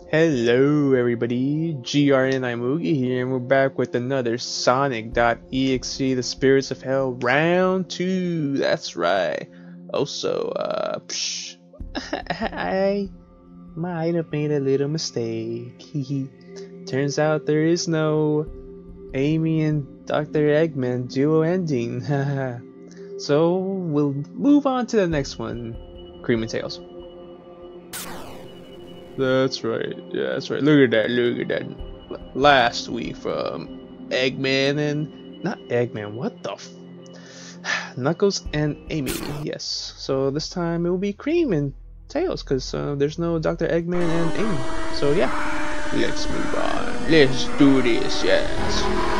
Hello everybody, GRN Imugi here, and we're back with another Sonic.exe The Spirits of Hell Round 2, that's right. Also, I might have made a little mistake. Turns out there is no Amy and Dr. Eggman duo ending. So, we'll move on to the next one, Cream and Tails. That's right. Yeah, that's right. Look at that. Look at that. Last week from Eggman and not Eggman. What the? Knuckles and Amy. Yes. So this time it will be Cream and Tails because there's no Dr. Eggman and Amy. So yeah, let's move on. Let's do this. Yes.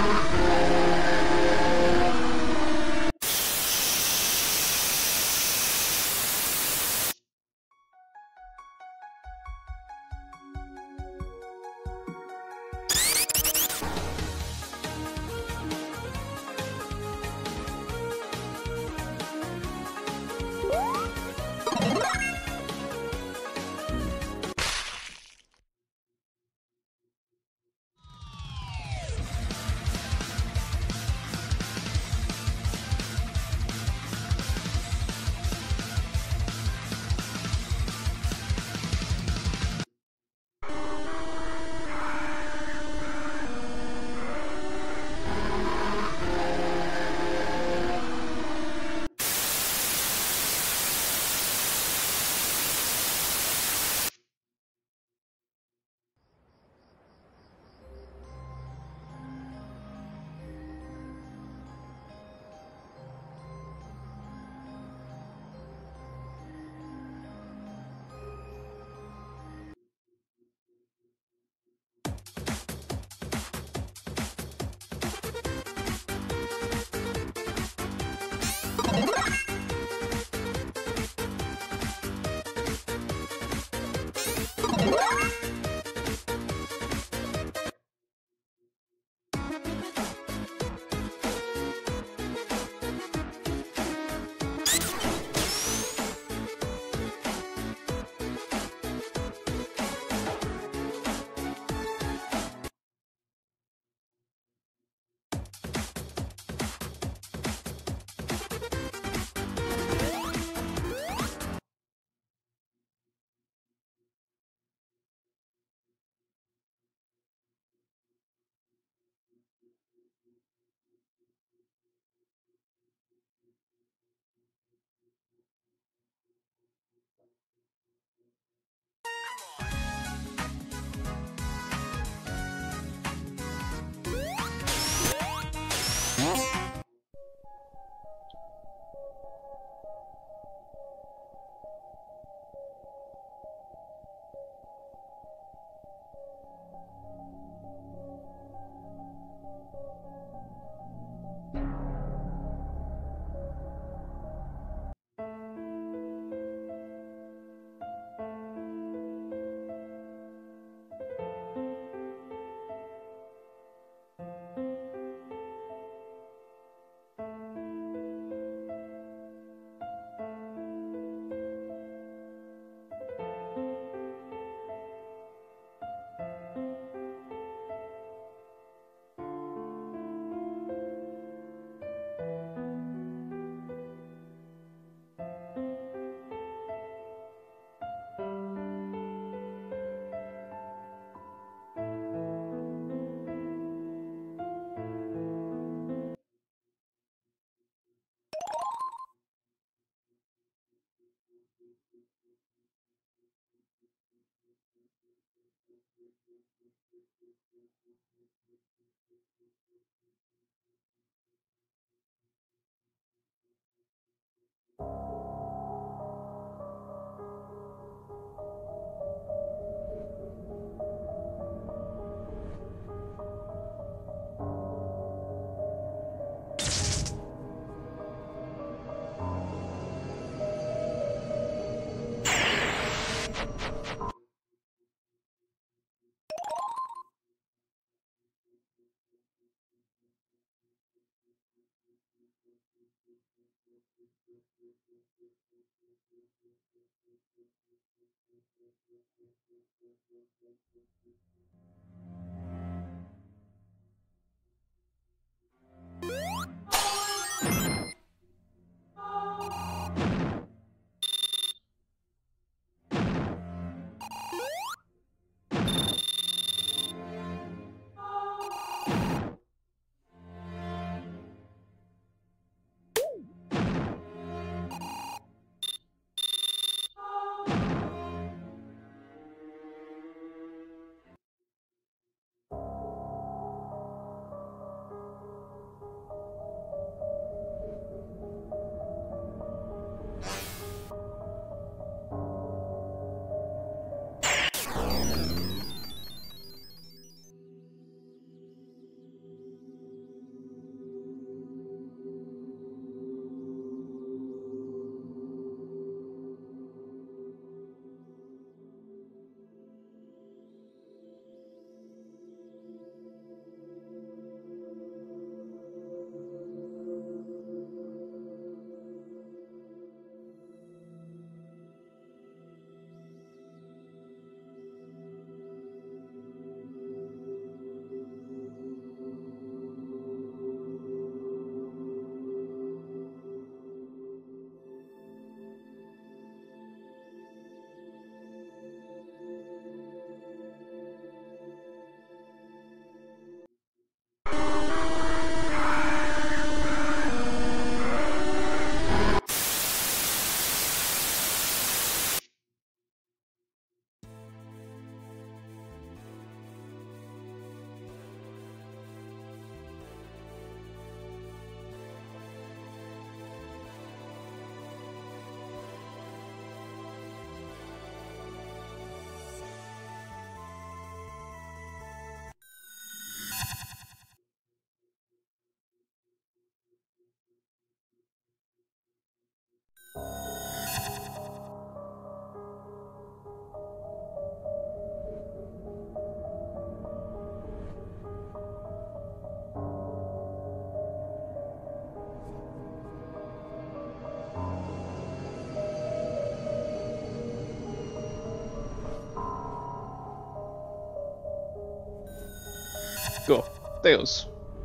Go. Tails.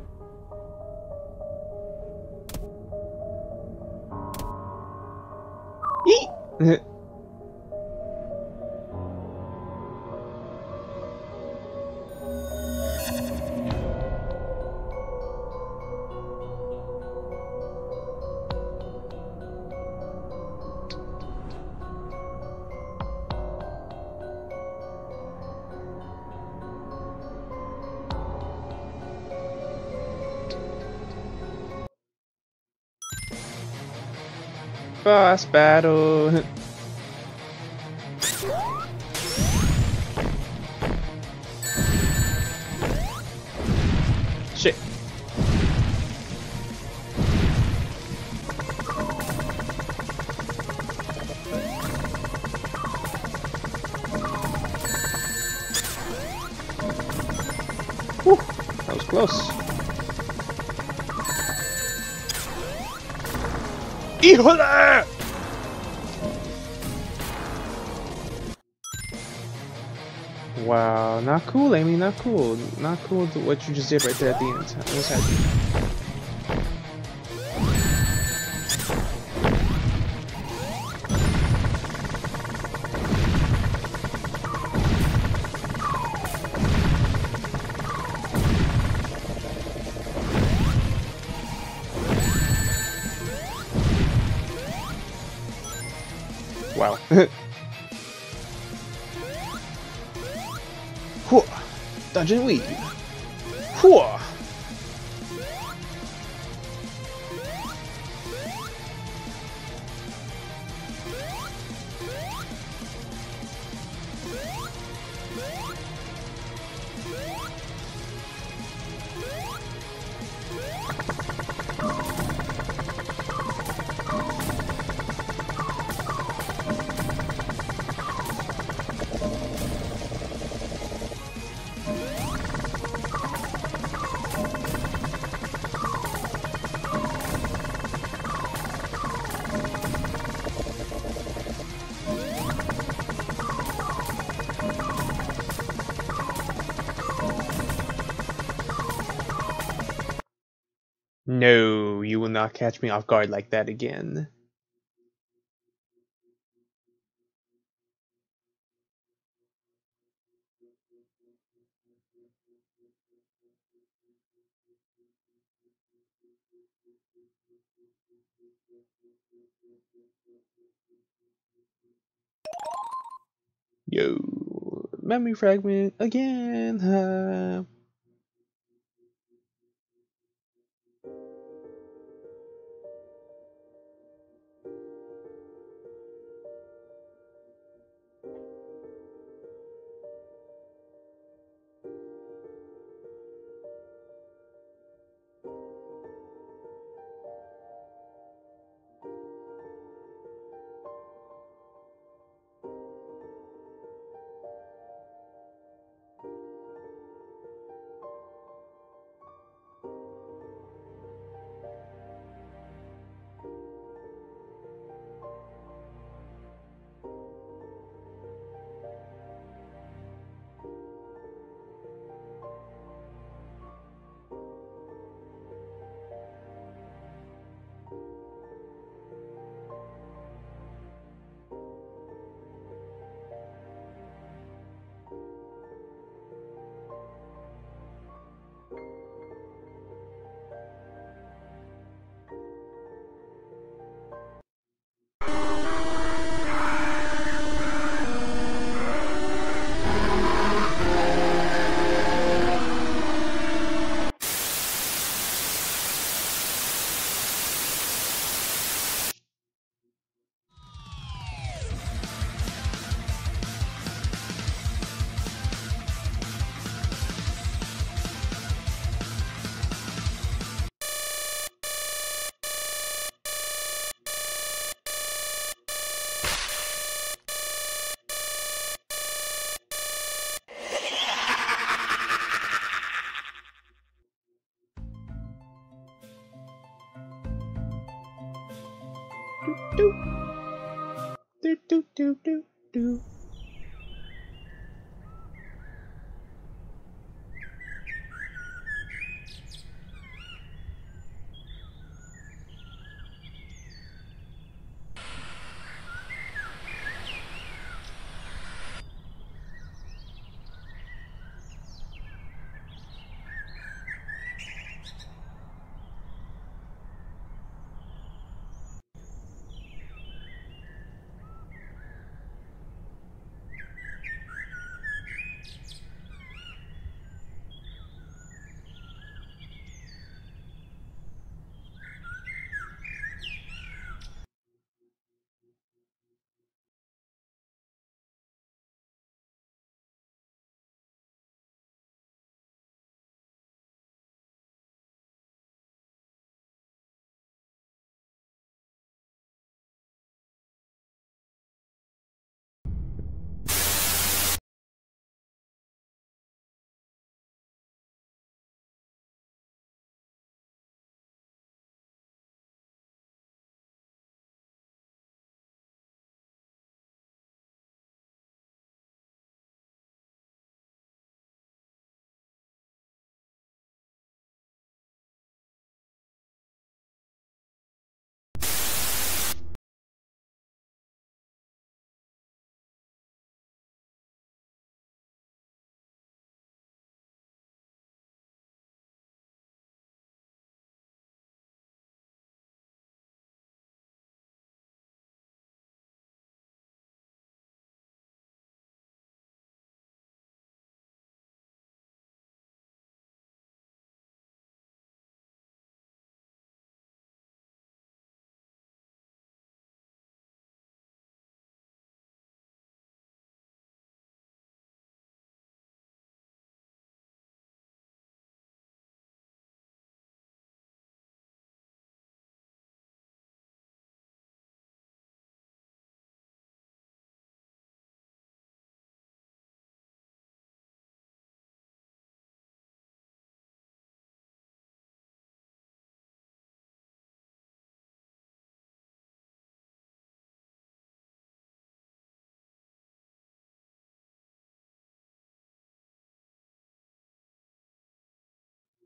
Eat! Boss battle. Shit. Whew, that was close. ¡Híjole! Wow, not cool, Amy, not cool. Not cool what you just did right there at the end. What's happening? Wow. Dungeon weave. Whoa. No, you will not catch me off guard like that again. Yo, memory fragment again. Do do do do do do.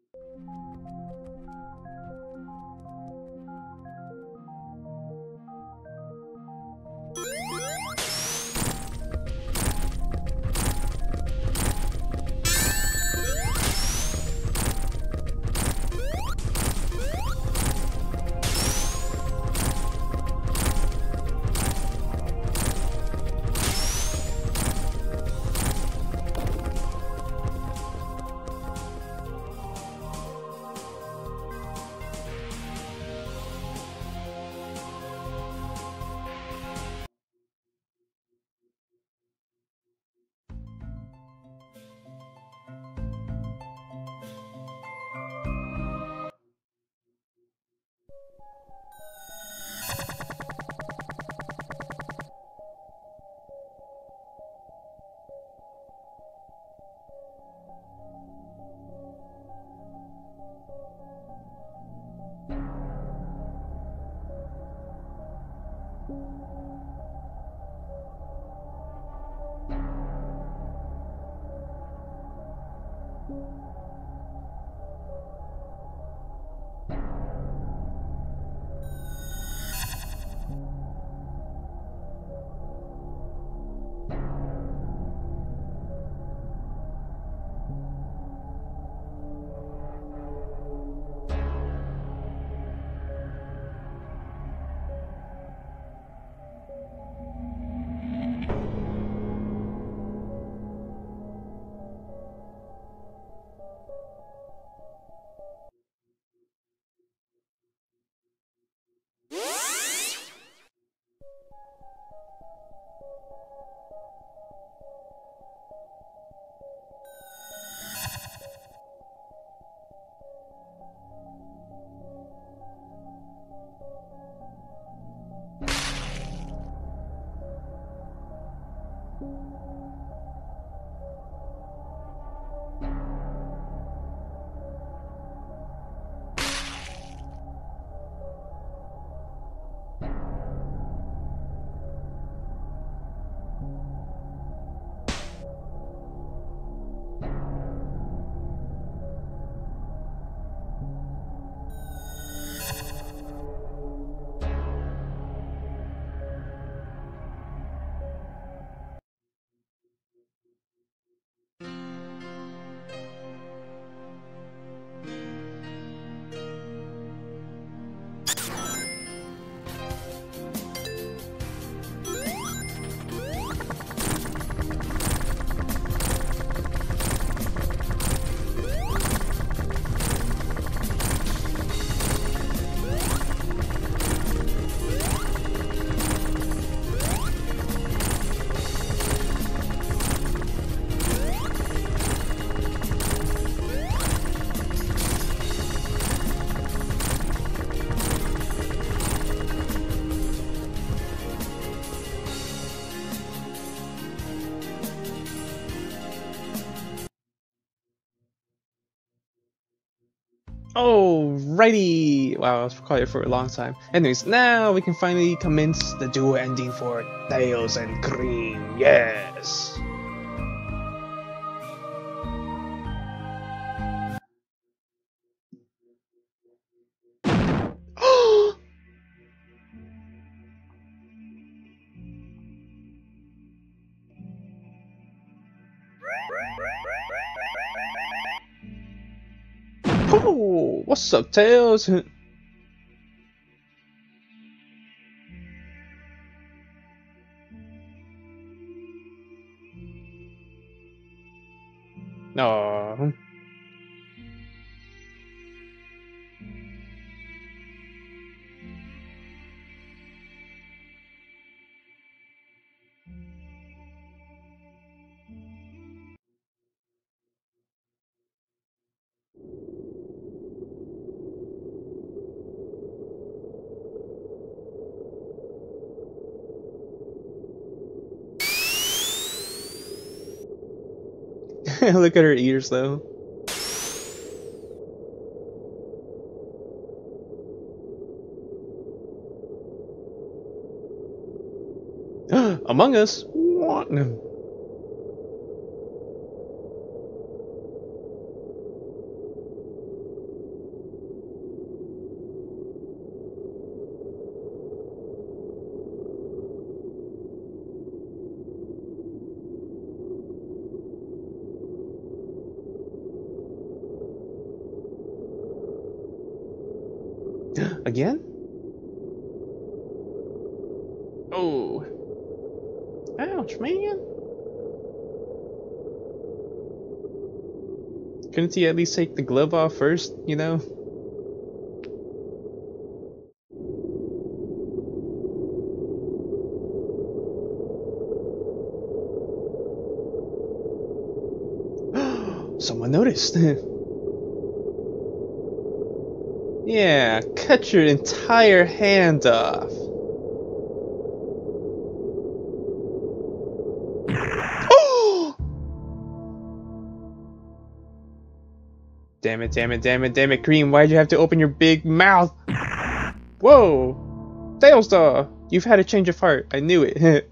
Alrighty! Wow, I was quiet for a long time. Anyways, now we can finally commence the duo ending for Tails and Cream. Yes! Oh, what's up, Tails? No. Look at her ears, though. Among Us? What? Again? Oh. Ouch, man. Couldn't he at least take the glove off first, you know? Someone noticed. Yeah, cut your entire hand off. Oh! Damn it, damn it, damn it, damn it, Cream, why'd you have to open your big mouth? Whoa! Tailstar! You've had a change of heart, I knew it.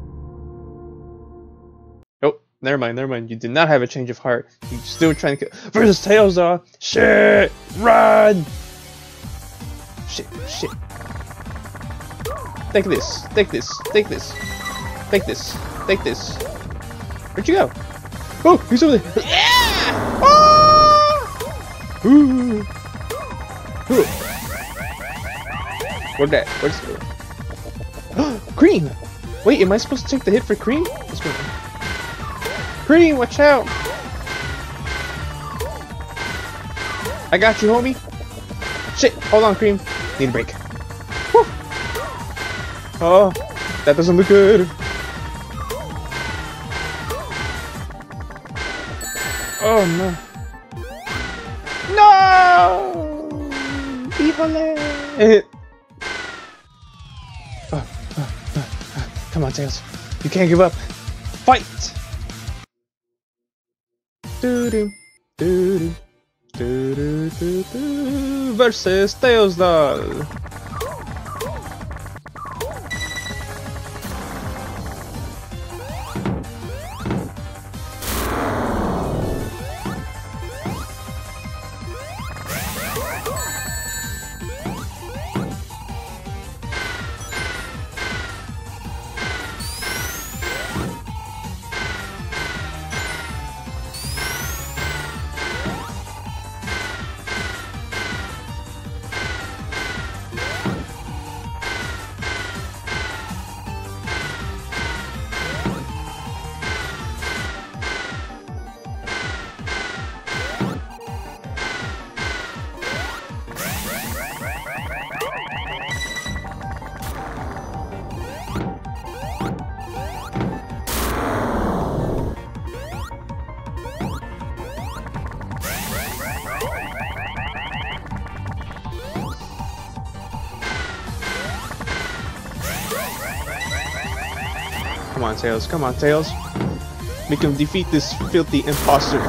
Oh, never mind, you did not have a change of heart. You're still trying to kill versus Tailstar! Shit! Run! Shit, shit. Take this, take this, take this, take this, take this. Where'd you go? Oh, he's over there. Yeah! Oh! Ooh. Ooh. What's that? What's that? Cream! Wait, am I supposed to take the hit for Cream? Let's go. Cream, watch out! I got you, homie. Shit, hold on, Cream. Need a break. Whew. Oh, that doesn't look good. Oh no. No! Híjole! Come on, Tails. You can't give up. Fight! Doo-doo, doo-doo, doo-doo, doo-doo, versus Tailsdal. Come on, Tails. Come on, Tails. Make him defeat this filthy imposter.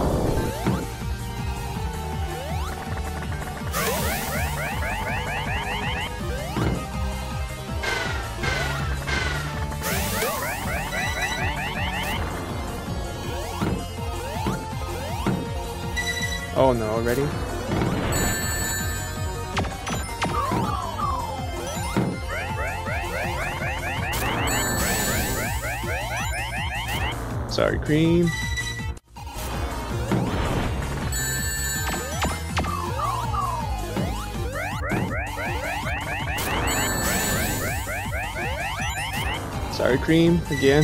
Oh no, already? Sorry, Cream. Sorry, Cream, again.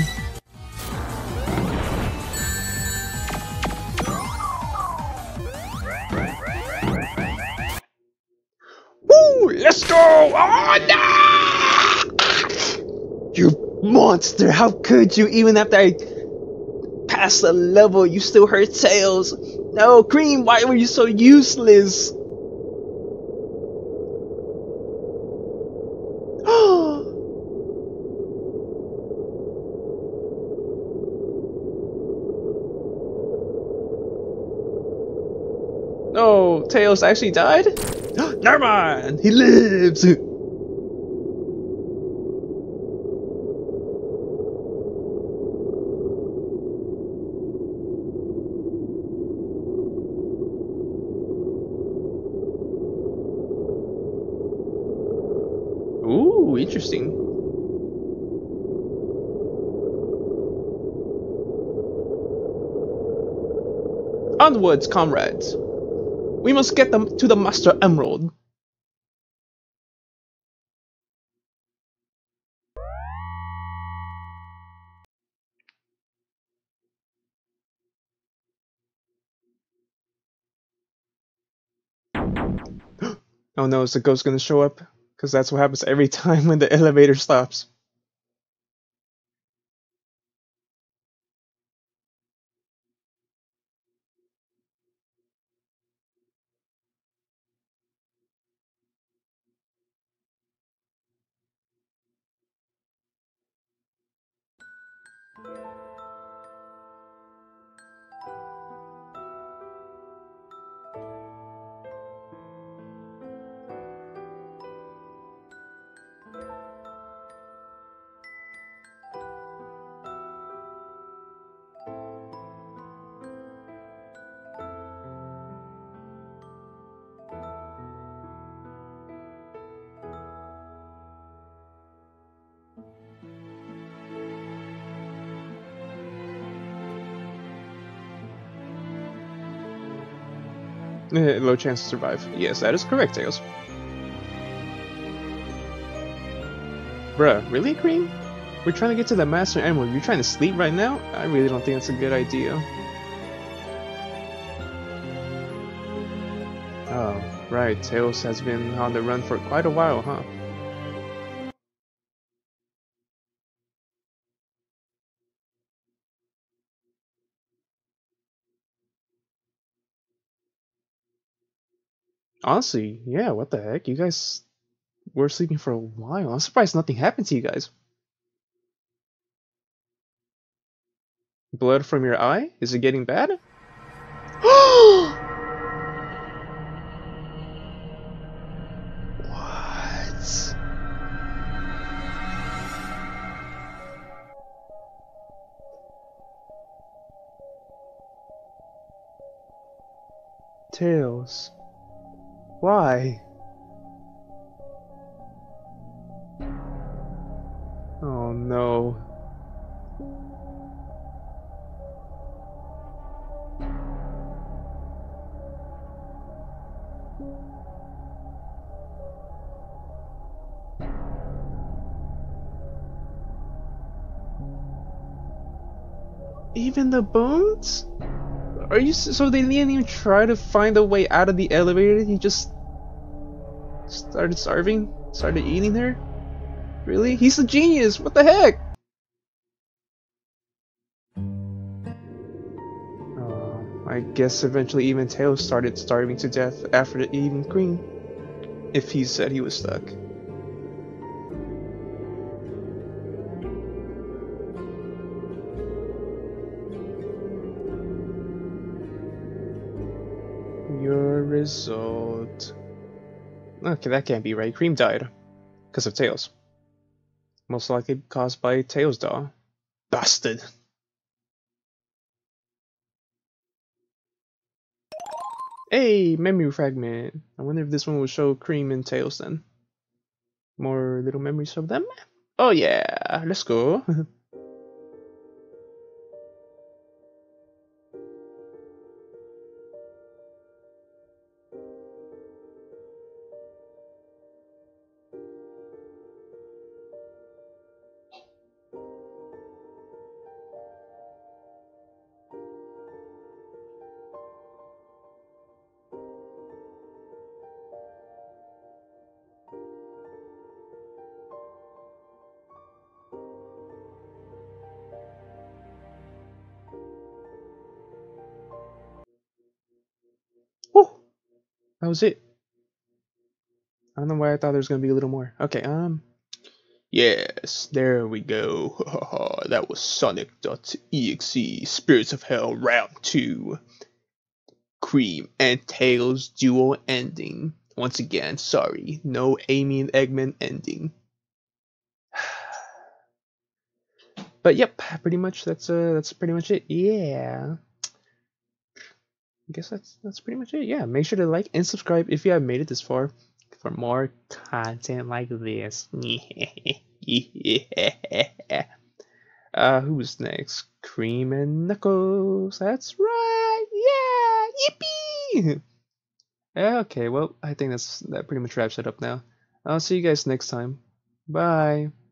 Woo! Let's go! Oh no! You monster! How could you? Even after I passed the level, you still hurt Tails. No, Cream, why were you so useless? No, Tails actually died? Never mind, he lives! Ooh, interesting. Onwards, comrades. We must get them to the Master Emerald. Oh no, is the ghost gonna show up? Because that's what happens every time when the elevator stops. Low chance to survive. Yes, that is correct, Tails. Bruh, really, Cream? We're trying to get to the Master Emerald. You're trying to sleep right now? I really don't think that's a good idea. Oh, right. Tails has been on the run for quite a while, huh? Honestly, yeah, what the heck? You guys were sleeping for a while. I'm surprised nothing happened to you guys. Blood from your eye? Is it getting bad? What? Tails. Why? Oh no. Even the bones? Are you so they didn't even try to find a way out of the elevator? He just started starving? Started eating her? Really? He's a genius! What the heck? Oh, I guess eventually even Tails started starving to death after eating Cream. If he said he was stuck. Your result. Okay, that can't be right. Cream died. Because of Tails. Most likely caused by Tails' Daw. Bastard. Hey, memory fragment. I wonder if this one will show Cream and Tails then. More little memories of them? Oh yeah, let's go. Oh, that was it. I don't know why I thought there was gonna be a little more. Okay, yes, there we go. That was Sonic.exe Spirits of Hell Round 2. Cream and Tails duo ending. Once again, sorry, no Amy and Eggman ending. But yep, pretty much that's pretty much it. Yeah. I guess that's pretty much it. Yeah, make sure to like and subscribe if you have made it this far for more content like this. Who's next? Cream and Knuckles. That's right. Yeah, yippee! Okay, well, I think that pretty much wraps it up now. I'll see you guys next time. Bye.